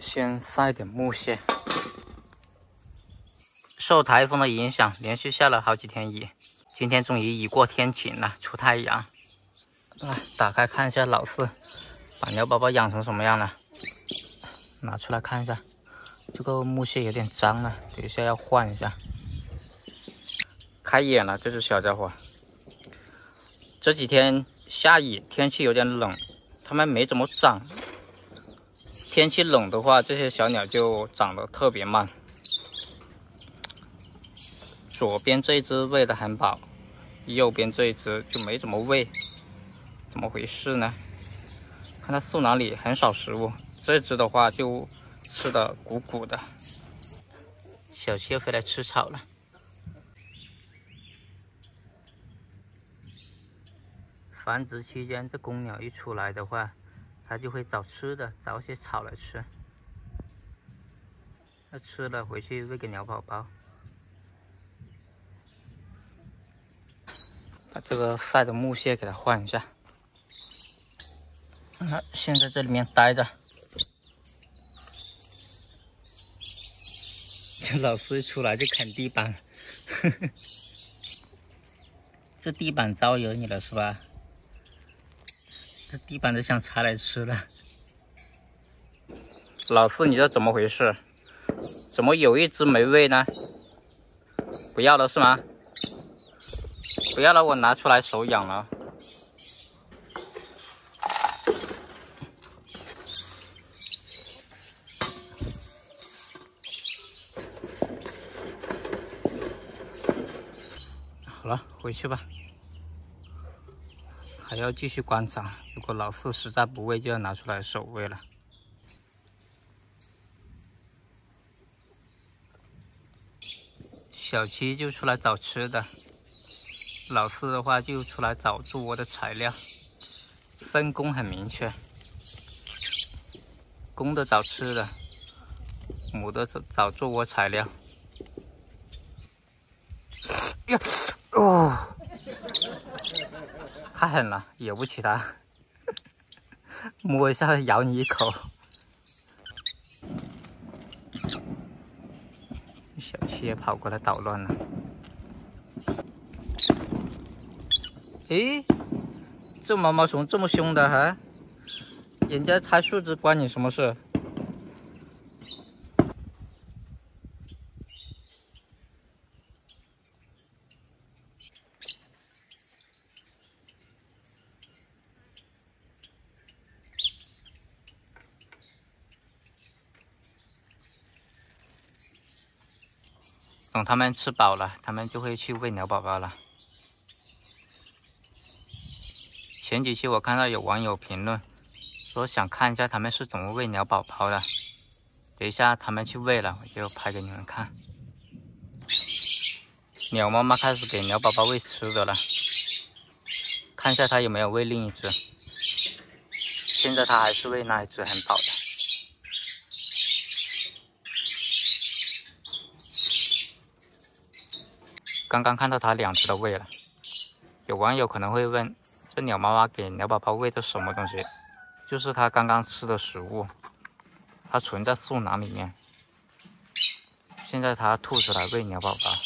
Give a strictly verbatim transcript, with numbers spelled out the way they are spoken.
先晒点木屑。受台风的影响，连续下了好几天雨，今天终于雨过天晴了，出太阳。来，打开看一下老四把鸟宝宝养成什么样了。拿出来看一下，这个木屑有点脏了，等一下要换一下。开眼了，这只小家伙。这几天下雨，天气有点冷，它们没怎么长。天气冷的话，这些小鸟就长得特别慢。左边这一只喂得很饱，右边这一只就没怎么喂，怎么回事呢？看它树囊里很少食物，这只的话就吃得鼓鼓的。小七又回来吃草了。繁殖期间，这公鸟一出来的话，它就会找吃的，找些草来吃。那吃了回去喂给鸟宝宝。把这个晒的木屑给它换一下。那先在这里面待着。这老师一出来就啃地板，呵呵，这地板招惹你了是吧？这地板都想采来吃了。老四，你这怎么回事？怎么有一只没喂呢？不要了是吗？不要了，我拿出来手痒了。好了，回去吧。还要继续观察，如果老四实在不喂，就要拿出来手喂了。小七就出来找吃的，老四的话就出来找筑窝的材料，分工很明确。公的找吃的，母的找找筑窝材料。呀，哦！太狠了，惹不起它，摸一下咬你一口。小七也跑过来捣乱了。诶，这毛毛虫这么凶的哈？人家拆树枝关你什么事？等它们吃饱了，它们就会去喂鸟宝宝了。前几期我看到有网友评论说想看一下它们是怎么喂鸟宝宝的，等一下它们去喂了，我就拍给你们看。鸟妈妈开始给鸟宝宝喂吃的了，看一下它有没有喂另一只。现在它还是喂那一只，很饱的。刚刚看到它两只都喂了。有网友可能会问，这鸟妈妈给鸟宝宝喂的什么东西？就是它刚刚吃的食物，它存在树囊里面。现在它吐出来喂鸟宝宝。